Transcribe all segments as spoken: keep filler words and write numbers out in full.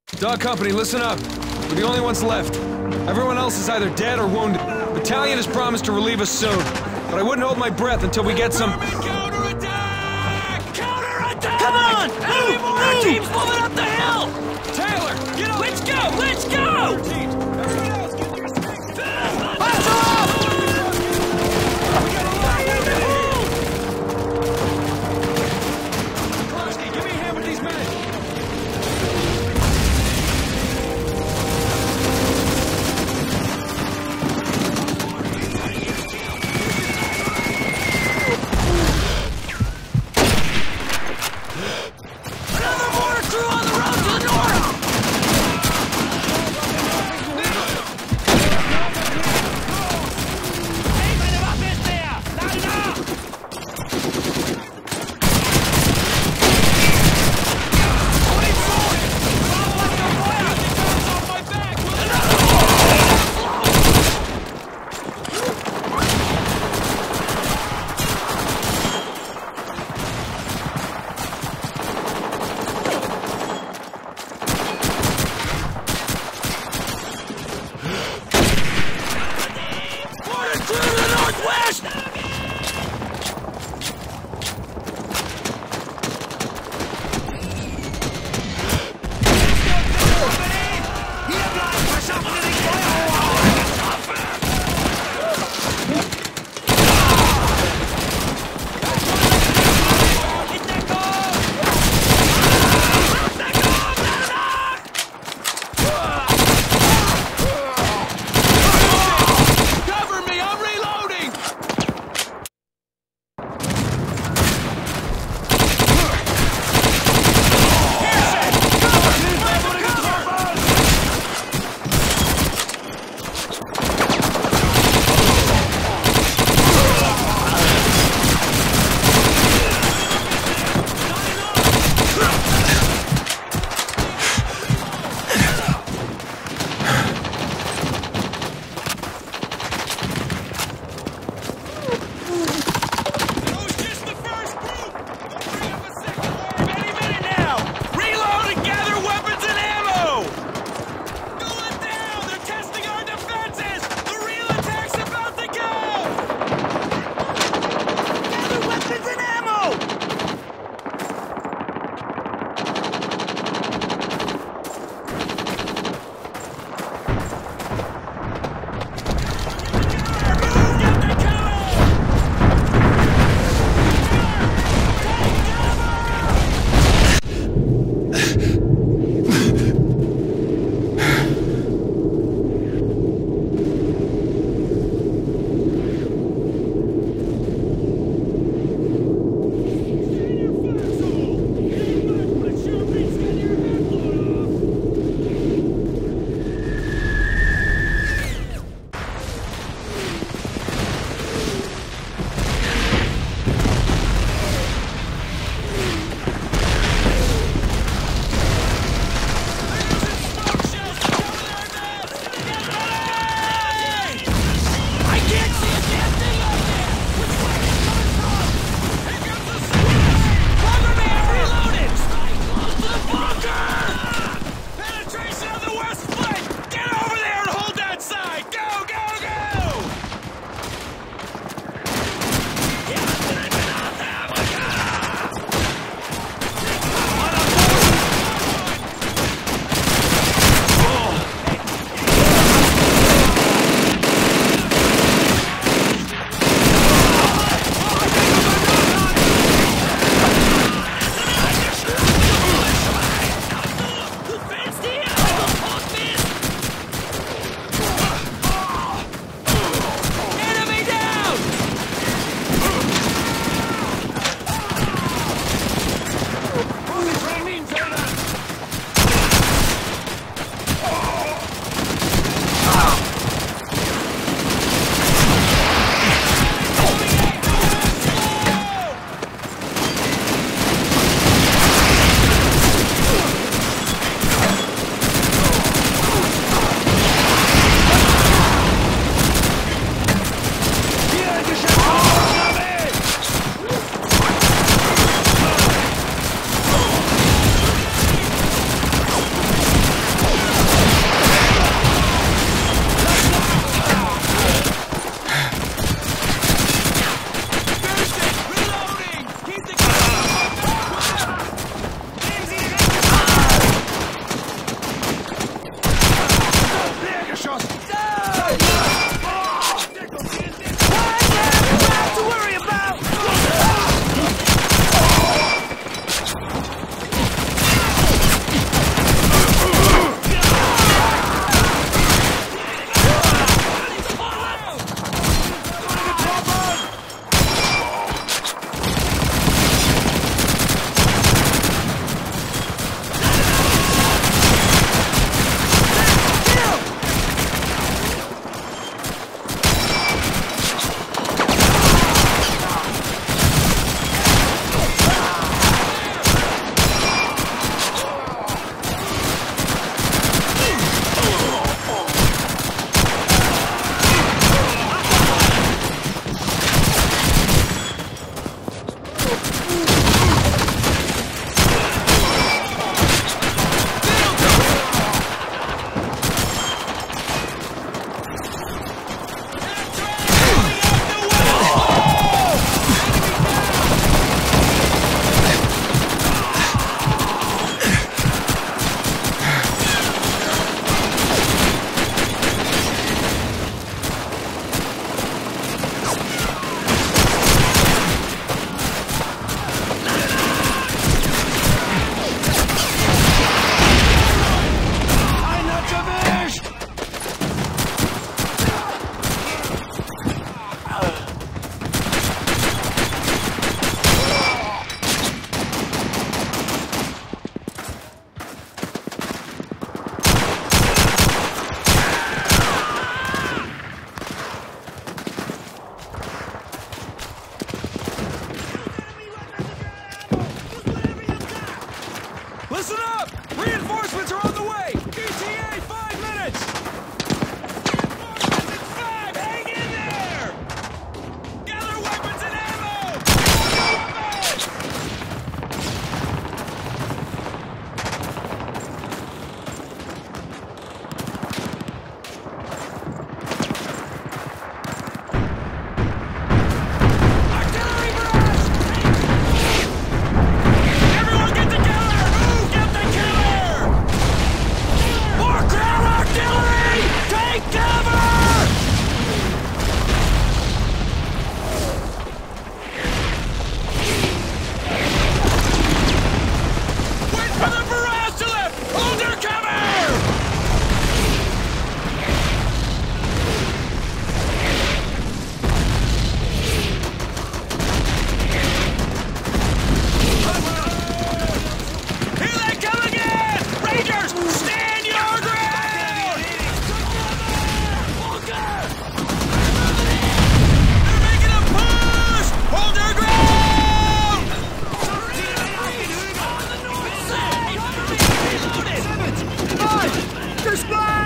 Dog Company, listen up. We're the only ones left. Everyone else is either dead or wounded. Battalion has promised to relieve us soon, but I wouldn't hold my breath until we get some... Counterattack! Counterattack! Come on! Enemy Move! mortar Move! teams moving up the hill! Taylor! Get up! Let's go! Let's go! Pass off! Kronsky, give me a hand with these men! Another mortar crew on Listen up! Reinforcements are on the way! E T A, five minutes! Reinforcements in five! Hang in there! Gather weapons and ammo! Artillery barrage! Everyone get together! Move! Get the killer! More ground artillery! Take cover! Wait for the barrage to lift! Hold your cover! Here they come again! Rangers, stand your ground! They're making a push! Hold your ground! On the north side! Reloaded! Five! Display!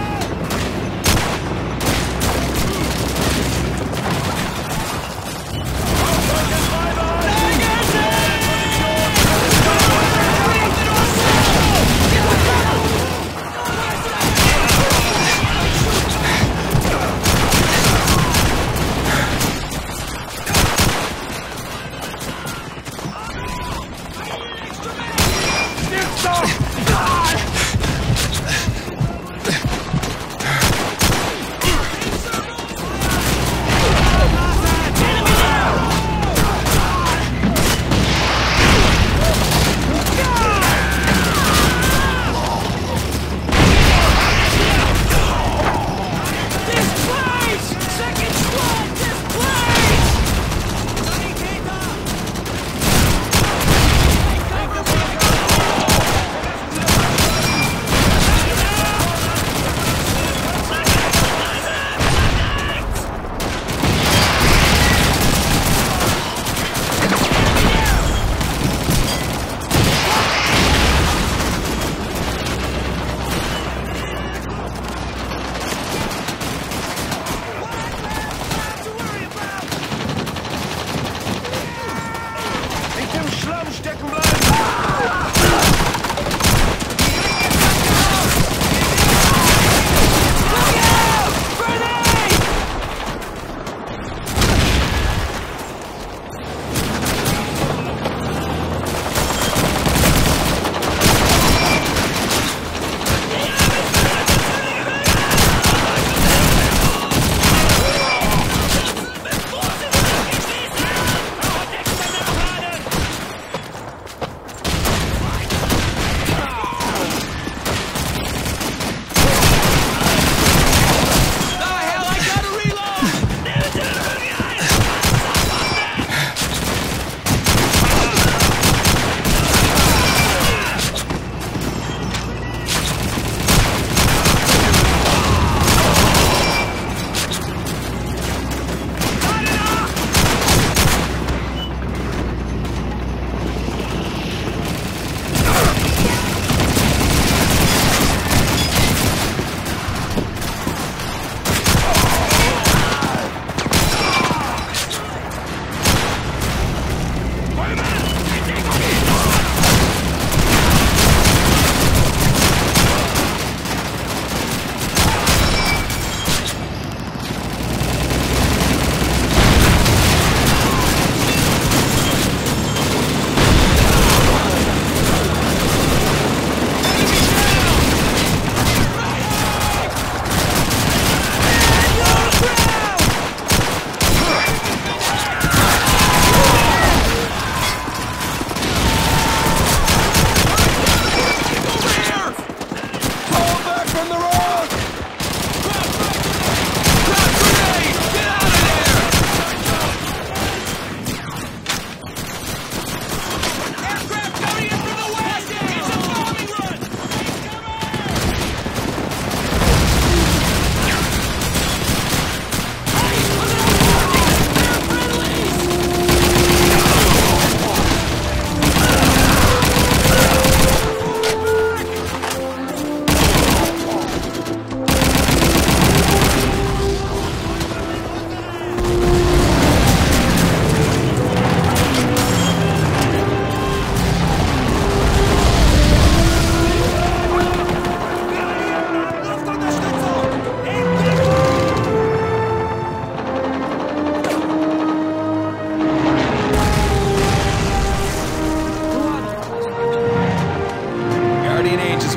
Displace! Second squad, displace!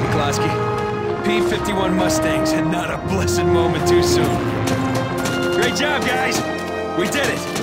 McCloskey. P fifty-one Mustangs, and not a blessed moment too soon. Great job, guys! We did it!